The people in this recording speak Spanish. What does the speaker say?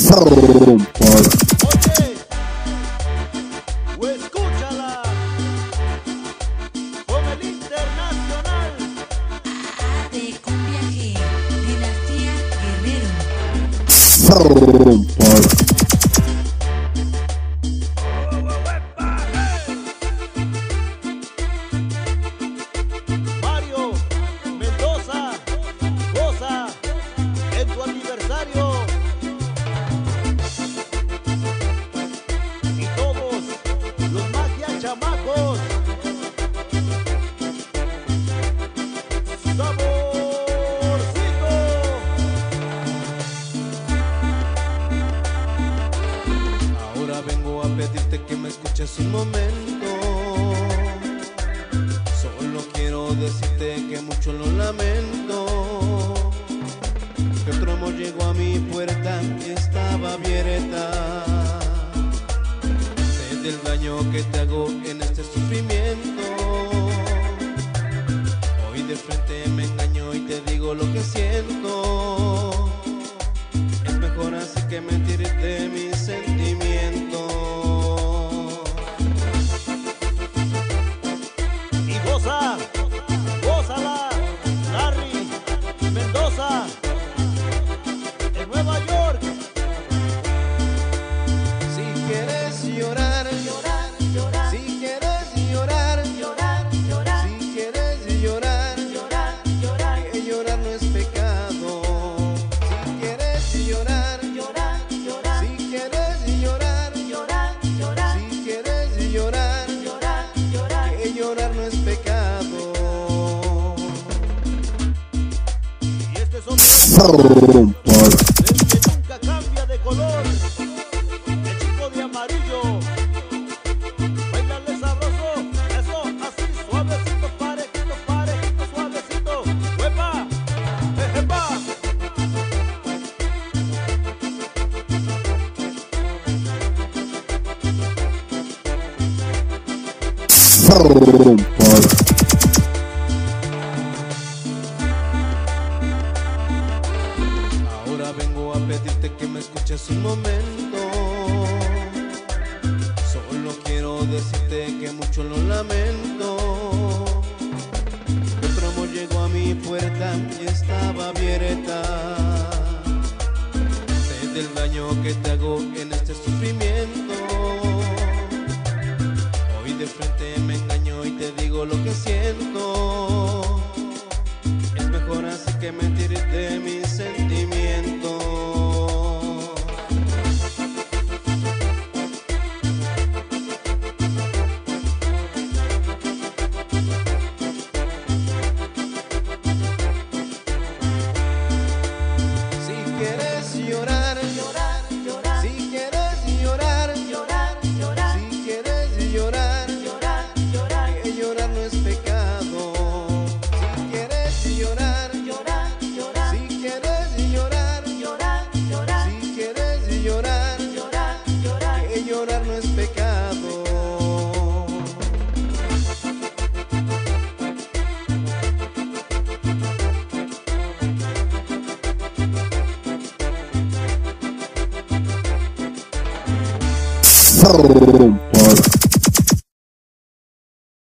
Oye, o escúchala con el Internacional. De Cumbia G, Dinastía Guerrero. Mario Mendoza, goza en tu aniversario. Y todos los magia chamacos. Saborcito. Ahora vengo a pedirte que me escuches un momento. Solo quiero decirte que mucho lo lamento. Que otro amor llegó a mi puerta y estaba abierta. Sé del daño que te hago en este sufrimiento. Hoy de frente me engaño y te digo lo que siento. Es mejor así que mentirte mis sentimientos. Y goza, gózala, Larry Mendoza, en Nueva York. Si quieres llorar, llorar, llorar. Si quieres llorar, llorar, llorar. Si quieres llorar, llorar, llorar. Que llorar no es pecado. Si quieres llorar, llorar, llorar. Si quieres llorar, llorar, llorar. Si quieres llorar, llorar, llorar. Que llorar no es pecado. Y este es otro el que nunca cambia de color, el chico de amarillo. Bailale sabroso, eso, así, suavecito, parejito, parejito, suavecito. ¡Huepa! ¡Ejepa! Ahora vengo a pedirte que me escuches un momento. Solo quiero decirte que mucho lo lamento. Otro amor llegó a mi puerta y estaba abierta. Sé del daño que te hago en este sufrimiento. Hoy de frente me engaño y te digo lo que siento. Es mejor así que mentirte mis sentimientos. Si quieres llorar, llorar, llorar. Si quieres llorar, llorar, llorar. Si quieres llorar, llorar, llorar. Que llorar no es pecado. Si quieres llorar, llorar, llorar. Si quieres llorar, llorar, llorar. Si quieres llorar, llorar, llorar. Que llorar no es pecado. Por